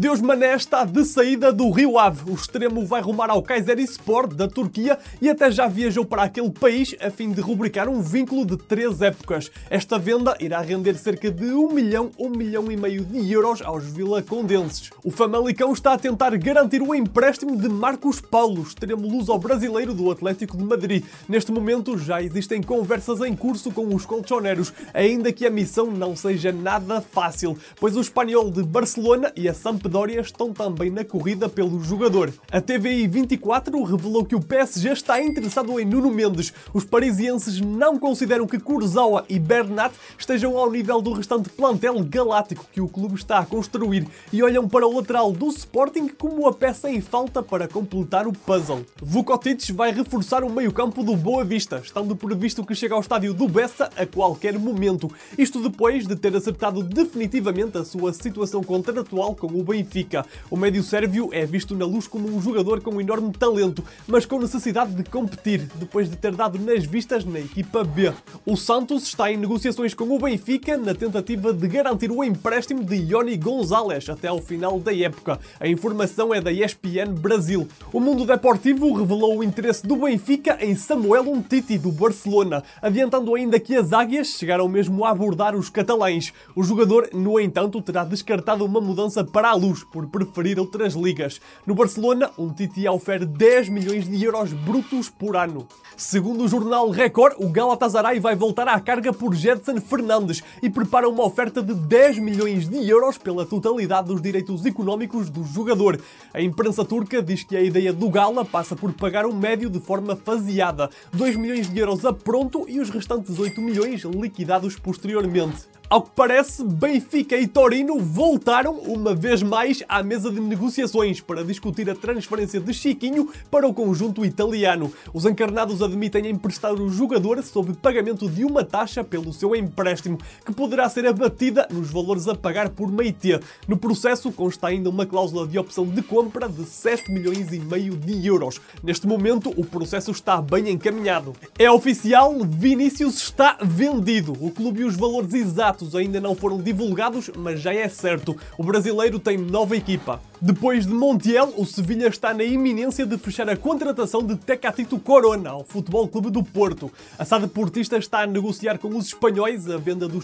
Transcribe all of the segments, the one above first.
Deus Mané está de saída do Rio Ave. O extremo vai rumar ao Kayserispor da Turquia e até já viajou para aquele país a fim de rubricar um vínculo de 3 épocas. Esta venda irá render cerca de 1 milhão e meio de euros aos vilacondenses. O Famalicão está a tentar garantir o empréstimo de Marcos Paulo, extremo luso-brasileiro do Atlético de Madrid. Neste momento já existem conversas em curso com os colchoneros, ainda que a missão não seja nada fácil, pois o espanhol de Barcelona e a Sampdoria estão também na corrida pelo jogador. A TVI 24 revelou que o PSG está interessado em Nuno Mendes. Os parisienses não consideram que Kurzawa e Bernat estejam ao nível do restante plantel galáctico que o clube está a construir e olham para o lateral do Sporting como a peça em falta para completar o puzzle. Vukotic vai reforçar o meio-campo do Boa Vista, estando previsto que chegue ao estádio do Bessa a qualquer momento. Isto depois de ter acertado definitivamente a sua situação contratual com o Benfica. O médio sérvio é visto na luz como um jogador com enorme talento, mas com necessidade de competir, depois de ter dado nas vistas na equipa B. O Santos está em negociações com o Benfica na tentativa de garantir o empréstimo de Ioni Gonzalez até ao final da época. A informação é da ESPN Brasil. O Mundo Deportivo revelou o interesse do Benfica em Samuel Umtiti do Barcelona, adiantando ainda que as águias chegaram mesmo a abordar os catalães. O jogador, no entanto, terá descartado uma mudança para a luz por preferir outras ligas. No Barcelona, Umtiti ofere 10 milhões de euros brutos por ano. Segundo o jornal Record, o Galatasaray vai voltar à carga por Gedson Fernandes e prepara uma oferta de 10 milhões de euros pela totalidade dos direitos económicos do jogador. A imprensa turca diz que a ideia do Gala passa por pagar o médio de forma faseada, 2 milhões de euros a pronto e os restantes 8 milhões liquidados posteriormente. Ao que parece, Benfica e Torino voltaram uma vez mais à mesa de negociações para discutir a transferência de Chiquinho para o conjunto italiano. Os encarnados admitem emprestar o jogador sob pagamento de uma taxa pelo seu empréstimo, que poderá ser abatida nos valores a pagar por Meite. No processo consta ainda uma cláusula de opção de compra de 7 milhões e meio de euros. Neste momento, o processo está bem encaminhado. É oficial, Vinícius está vendido. O clube e os valores exatos ainda não foram divulgados, mas já é certo. O brasileiro tem nova equipa. Depois de Montiel, o Sevilha está na iminência de fechar a contratação de Tecatito Corona ao Futebol Clube do Porto. A SAD Portista está a negociar com os espanhóis a venda dos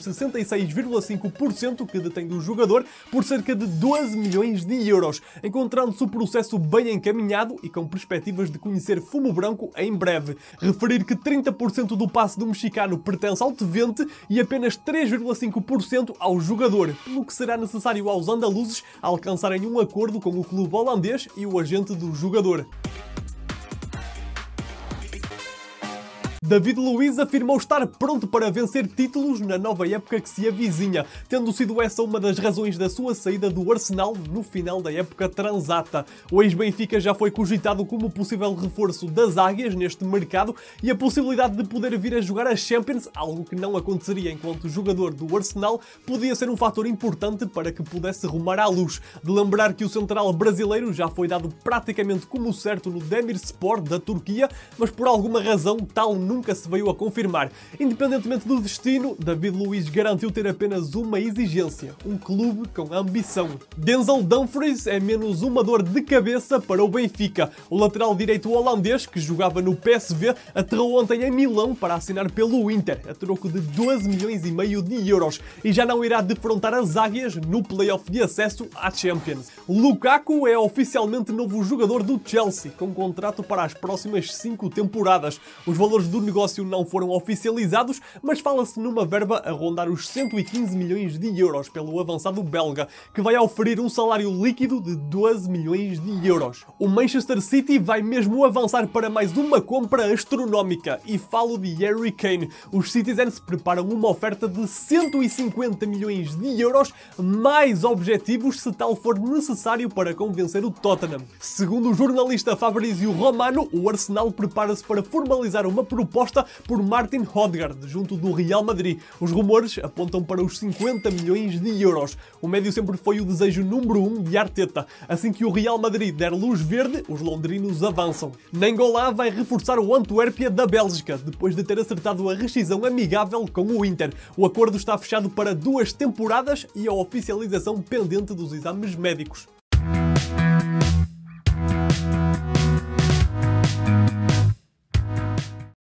66,5% que detém do jogador por cerca de 12 milhões de euros, encontrando-se o processo bem encaminhado e com perspectivas de conhecer fumo branco em breve. Referir que 30% do passe do mexicano pertence ao Twente e apenas 3,5% ao jogador, pelo que será necessário aos andaluzes alcançarem um acordo com o clube holandês e o agente do jogador. David Luiz afirmou estar pronto para vencer títulos na nova época que se avizinha, tendo sido essa uma das razões da sua saída do Arsenal no final da época transata. O ex-Benfica já foi cogitado como possível reforço das águias neste mercado e a possibilidade de poder vir a jogar a Champions, algo que não aconteceria enquanto jogador do Arsenal, podia ser um fator importante para que pudesse rumar à luz. De lembrar que o central brasileiro já foi dado praticamente como certo no Demirspor da Turquia, mas por alguma razão tal nunca se veio a confirmar. Independentemente do destino, David Luiz garantiu ter apenas uma exigência: um clube com ambição. Denzel Dumfries é menos uma dor de cabeça para o Benfica. O lateral direito holandês, que jogava no PSV, aterrou ontem em Milão para assinar pelo Inter, a troco de 12 milhões e meio de euros, e já não irá defrontar as águias no play-off de acesso à Champions. Lukaku é oficialmente novo jogador do Chelsea, com contrato para as próximas 5 temporadas. Os valores do negócio não foram oficializados, mas fala-se numa verba a rondar os 115 milhões de euros pelo avançado belga, que vai oferir um salário líquido de 12 milhões de euros. O Manchester City vai mesmo avançar para mais uma compra astronómica, e falo de Harry Kane. Os Citizens preparam uma oferta de 150 milhões de euros, mais objetivos se tal for necessário para convencer o Tottenham. Segundo o jornalista Fabrizio Romano, o Arsenal prepara-se para formalizar uma proposta por Martin Odegaard, junto do Real Madrid. Os rumores apontam para os 50 milhões de euros. O médio sempre foi o desejo número 1 de Arteta. Assim que o Real Madrid der luz verde, os londrinos avançam. Nainggolan vai reforçar o Antuérpia da Bélgica, depois de ter acertado a rescisão amigável com o Inter. O acordo está fechado para 2 temporadas e a oficialização pendente dos exames médicos. Música